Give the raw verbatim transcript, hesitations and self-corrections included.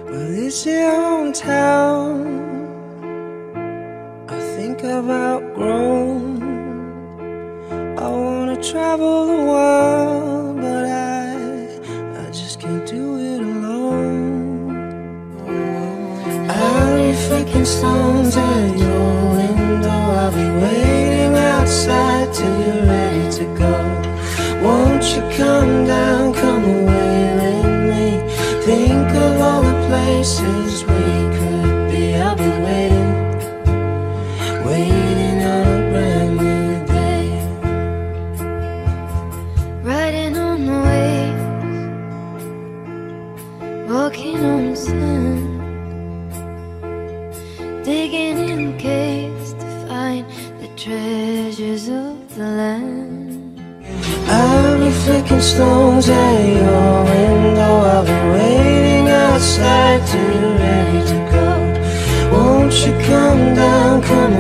Well, it's your hometown I think I've outgrown. I wanna travel the world, but I, I just can't do it alone. I'll be flicking stones at your window. I'll be waiting outside till you're ready to go. Won't you come down, come away with me? Think of all the places we could be. I'll be waiting, waiting on a brand new day. Riding on the waves, walking on sand, digging in caves to find the treasures of the land. I'll be flicking stones at your window. I'll be waiting outside till you're ready to go. Won't you come down, come